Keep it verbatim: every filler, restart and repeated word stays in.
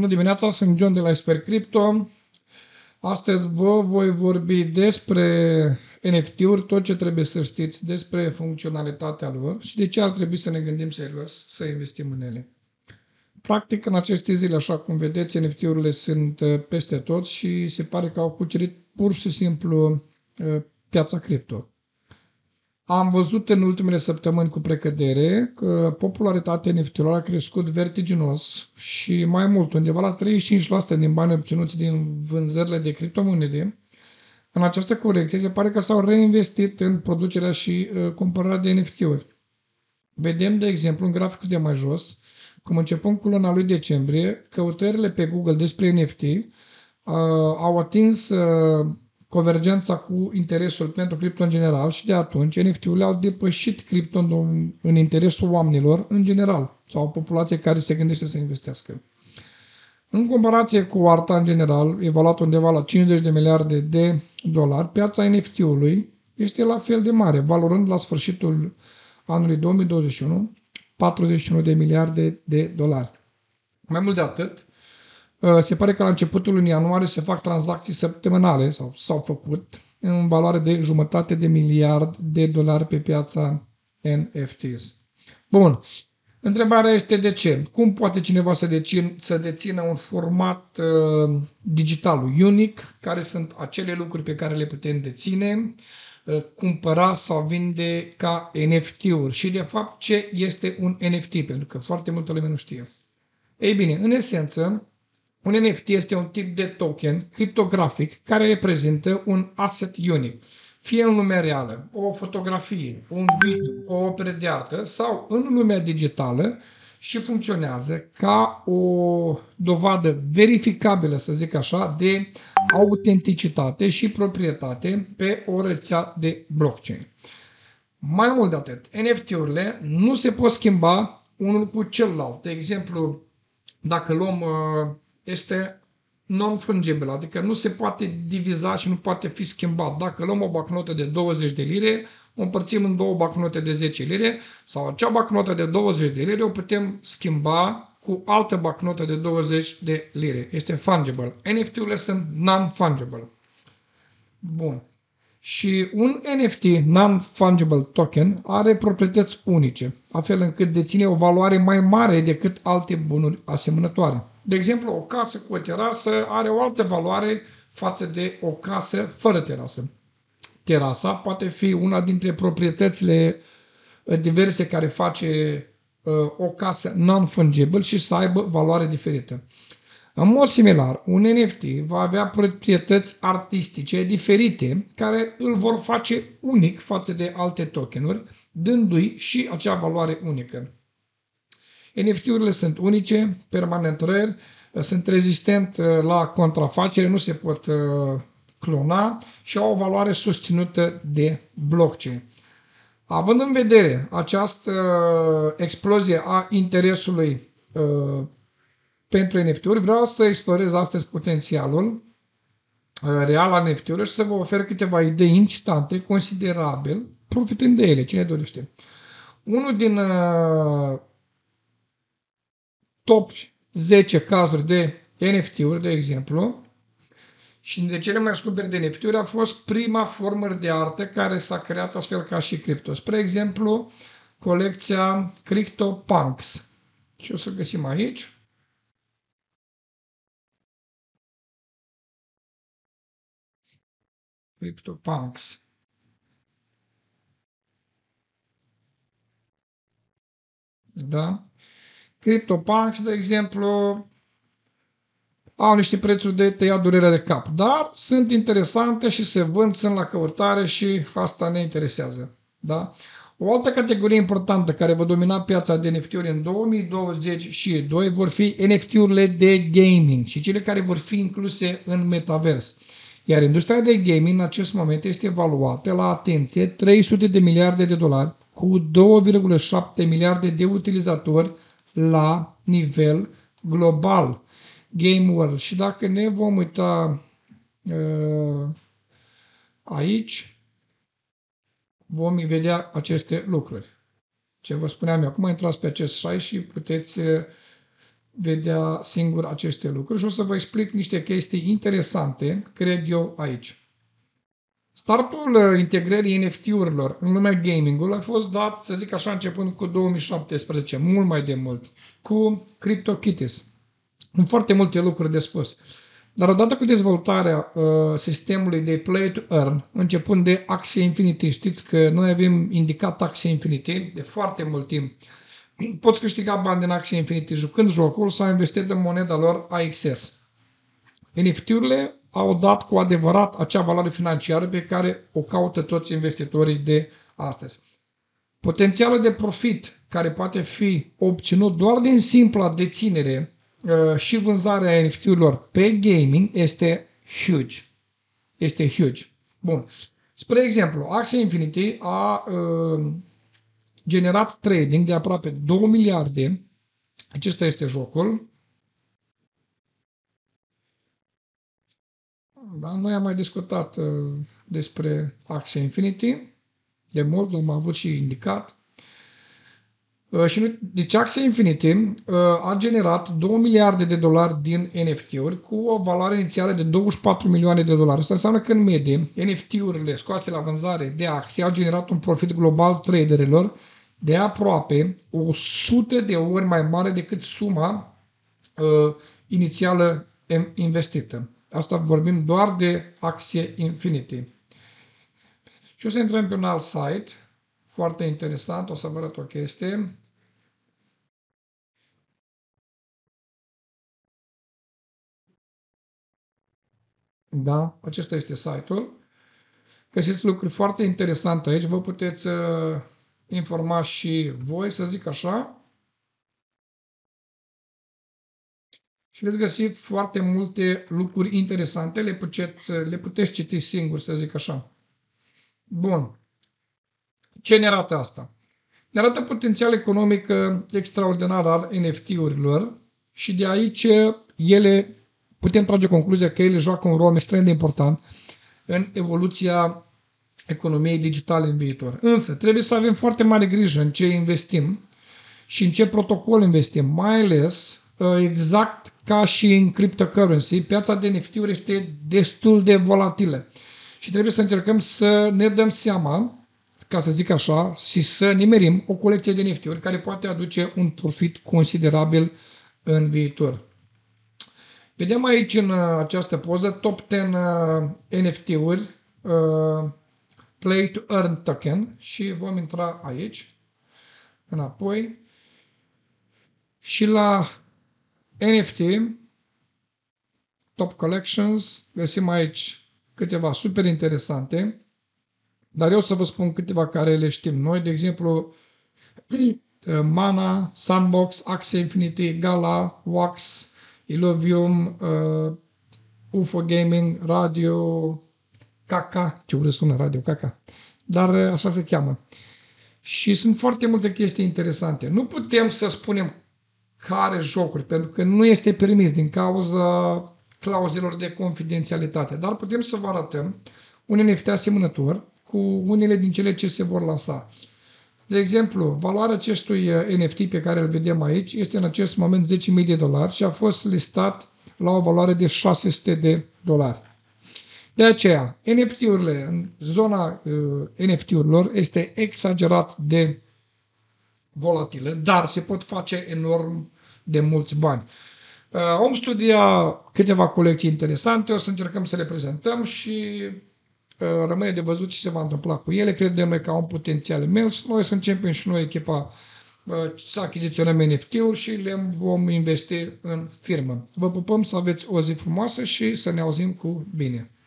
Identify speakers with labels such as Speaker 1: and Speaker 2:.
Speaker 1: dimineața, sunt John de la Expert Crypto. Astăzi vă voi vorbi despre N F T-uri, tot ce trebuie să știți despre funcționalitatea lor și de ce ar trebui să ne gândim serios să investim în ele. Practic, în aceste zile, așa cum vedeți, N F T-urile sunt peste tot și se pare că au cucerit pur și simplu piața cripto. Am văzut în ultimele săptămâni cu precădere că popularitatea N F T-urilor a crescut vertiginos și mai mult, undeva la treizeci și cinci la sută din banii obținuți din vânzările de criptomonede. În această corecție se pare că s-au reinvestit în producerea și uh, cumpărarea de N F T-uri. Vedem, de exemplu, în graficul de mai jos, cum începând cu luna lui decembrie, căutările pe Google despre N F T uh, au atins uh, convergența cu interesul pentru cripto în general și de atunci N F T-urile au depășit cripto în, în interesul oamenilor în general sau o populație care se gândește să investească. În comparație cu arta în general, evaluată undeva la cincizeci de miliarde de dolari, piața N F T-ului este la fel de mare, valorând la sfârșitul anului două mii douăzeci și unu patruzeci și unu de miliarde de dolari. Mai mult de atât, se pare că la începutul lunii ianuarie se fac tranzacții săptămânale sau s-au făcut în valoare de jumătate de miliard de dolari pe piața N F Ts. Bun. Întrebarea este de ce? Cum poate cineva să, dețin, să dețină un format uh, digital unic, care sunt acele lucruri pe care le putem deține, uh, cumpăra sau vinde ca N F T-uri și de fapt ce este un N F T, pentru că foarte multă lume nu știe. Ei bine, în esență, un N F T este un tip de token criptografic care reprezintă un asset unic, fie în lumea reală, o fotografie, un video, o operă de artă sau în lumea digitală și funcționează ca o dovadă verificabilă, să zic așa, de autenticitate și proprietate pe o rețea de blockchain. Mai mult de atât, N F T-urile nu se pot schimba unul cu celălalt. De exemplu, dacă luăm este non-fungible, adică nu se poate diviza și nu poate fi schimbat. Dacă luăm o bancnotă de douăzeci de lire, o împărțim în două bancnote de zece lire sau acea bancnotă de douăzeci de lire o putem schimba cu altă bancnotă de douăzeci de lire. Este fungible. N F T-urile sunt non-fungible. Bun. Și un N F T, non-fungible token, are proprietăți unice, astfel încât deține o valoare mai mare decât alte bunuri asemănătoare. De exemplu, o casă cu o terasă are o altă valoare față de o casă fără terasă. Terasa poate fi una dintre proprietățile diverse care face uh, o casă non-fungible și să aibă valoare diferită. În mod similar, un N F T va avea proprietăți artistice diferite care îl vor face unic față de alte tokenuri, dându-i și acea valoare unică. N F T-urile sunt unice, permanent rare, sunt rezistent la contrafacere, nu se pot clona și au o valoare susținută de blockchain. Având în vedere această explozie a interesului pentru N F T-uri, vreau să explorez astăzi potențialul real al N F T-urilor și să vă ofer câteva idei incitante, considerabil, profitând de ele, cine dorește. Unul din uh, top zece cazuri de N F T-uri, de exemplu, și de cele mai scumpe de N F T-uri a fost prima formă de artă care s-a creat astfel ca și cripto. Spre exemplu, colecția CryptoPunks. Și o să găsim aici. CryptoPunks. Da? CryptoPunks, de exemplu, au niște prețuri de tăiat durerea de cap, dar sunt interesante și se vând, sunt la căutare și asta ne interesează. Da? O altă categorie importantă care va domina piața de N F T-uri în două mii douăzeci și doi vor fi N F T-urile de gaming și cele care vor fi incluse în metavers. Iar industria de gaming în acest moment este evaluată la, atenție, trei sute de miliarde de dolari cu două virgulă șapte miliarde de utilizatori la nivel global. Game World. Și dacă ne vom uita uh, aici, vom vedea aceste lucruri. Ce vă spuneam eu, acum intrați pe acest site și puteți vedea singur aceste lucruri și o să vă explic niște chestii interesante, cred eu, aici. Startul integrării N F T-urilor în lumea gaming-ului a fost dat, să zic așa, începând cu două mii șaptesprezece, mult mai de mult, cu CryptoKitties. Sunt foarte multe lucruri de spus. Dar odată cu dezvoltarea uh, sistemului de Play to Earn, începând de Axie Infinity, știți că noi avem indicat Axie Infinity de foarte mult timp. Poți câștiga bani din Axie Infinity jucând jocul sau investit în moneda lor A X S. N F T-urile au dat cu adevărat acea valoare financiară pe care o caută toți investitorii de astăzi. Potențialul de profit care poate fi obținut doar din simpla deținere uh, și vânzarea N F T-urilor pe gaming este huge. Este huge. Bun. Spre exemplu, Axie Infinity a uh, generat trading de aproape două miliarde. Acesta este jocul. Da? Noi am mai discutat uh, despre Axie Infinity. De mult l-am avut și indicat. Uh, și, deci Axie Infinity uh, a generat două miliarde de dolari din N F T-uri cu o valoare inițială de douăzeci și patru milioane de dolari. Asta înseamnă că în medie N F T-urile scoase la vânzare de acții au generat un profit global traderilor de aproape o sută de ori mai mare decât suma uh, inițială investită. Asta vorbim doar de Axie Infinity. Și o să intrăm pe un alt site, foarte interesant, o să vă arăt o chestie. Da, acesta este site-ul. Găsiți lucruri foarte interesante aici, vă puteți uh, informa și voi, să zic așa. Și veți găsi foarte multe lucruri interesante, le puteți, le puteți citi singuri, să zic așa. Bun. Ce ne arată asta? Ne arată potențial economic extraordinar al N F T-urilor și de aici ele, putem trage concluzia că ele joacă un rol extrem de important în evoluția economiei digitale în viitor. Însă, trebuie să avem foarte mare grijă în ce investim și în ce protocol investim, mai ales exact ca și în cryptocurrency, piața de N F T-uri este destul de volatilă și trebuie să încercăm să ne dăm seama, ca să zic așa, și să nimerim o colecție de N F T-uri care poate aduce un profit considerabil în viitor. Vedem aici în această poză top zece N F T-uri uh, Play to Earn Token și vom intra aici înapoi și la N F T Top Collections găsim aici câteva super interesante, dar eu o să vă spun câteva care le știm noi, de exemplu Mana, Sandbox, Axie Infinity, Gala, Wax, Illuvium, uh, U F O Gaming, Radio Caca, ce urât sună Radio Caca, dar așa se cheamă. Și sunt foarte multe chestii interesante. Nu putem să spunem care jocuri, pentru că nu este permis din cauza clauzelor de confidențialitate, dar putem să vă arătăm un N F T asemănător cu unele din cele ce se vor lansa. De exemplu, valoarea acestui N F T pe care îl vedem aici este în acest moment zece mii de dolari și a fost listat la o valoare de șase sute de dolari. De aceea, N F T-urile, în zona uh, N F T-urilor, este exagerat de volatilă, dar se pot face enorm de mulți bani. Uh, vom studia câteva colecții interesante, o să încercăm să le prezentăm și uh, rămâne de văzut ce se va întâmpla cu ele. Credem noi că au un potențial imens. Noi să începem și noi echipa uh, să achiziționăm N F T-uri și le vom investi în firmă. Vă pupăm, să aveți o zi frumoasă și să ne auzim cu bine.